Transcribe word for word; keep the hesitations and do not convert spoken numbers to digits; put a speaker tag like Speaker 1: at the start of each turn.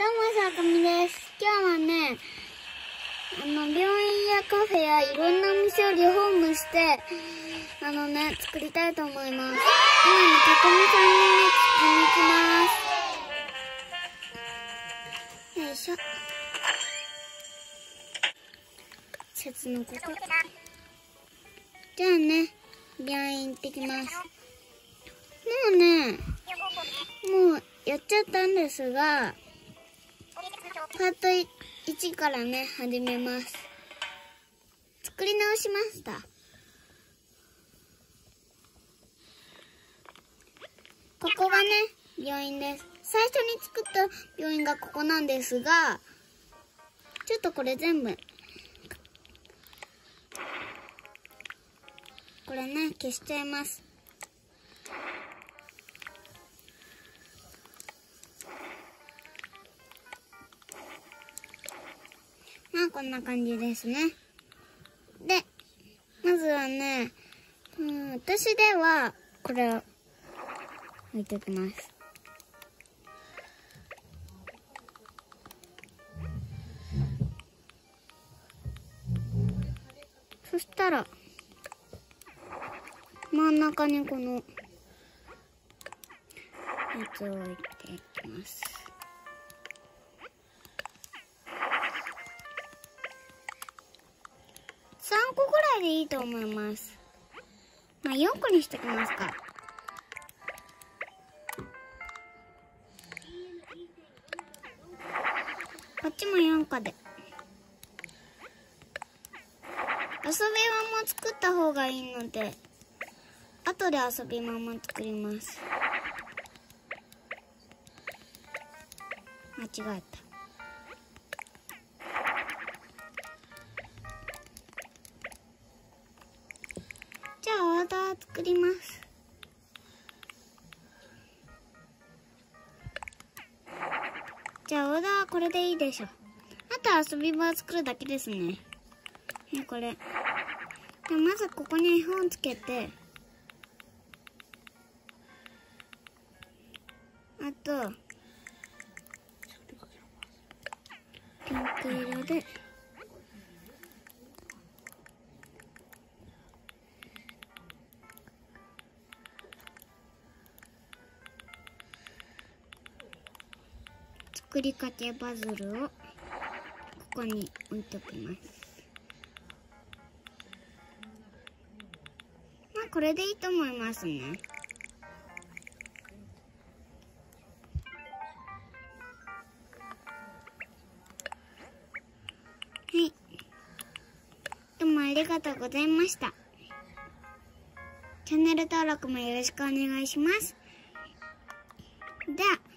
Speaker 1: もさかみです。今日はね、あの、病院やカフェやいろんなお店をリフォームして、あのね、作りたいと思います。今ね、たこみさんにね、聞きに行きます。よいしょ。シャツのこと。じゃあね、病院行ってきます。もうね、もうやっちゃったんですが、パートいちからね、始めます。作り直しました。ここがね、病院です。最初に作った病院がここなんですが、ちょっとこれ全部、これね、消しちゃいます。まあこんな感じですね。で、まずはね、うん、私ではこれを置いておきます。そしたら真ん中にこのやつを置いていきます。さんこぐらいでいいと思います。まあよんこにしておきますか。こっちもよんこで。遊び場も作った方がいいので、後で遊び場も作ります。間違えた。じゃあオーダー作ります。じゃあオーダーはこれでいいでしょ。あと遊び場を作るだけですね。ね、これ。でまずここに絵本つけて、あとピンク色で作りかけパズルをここに置いておきます。まあこれでいいと思いますね。はい。どうもありがとうございました。チャンネル登録もよろしくお願いします。では。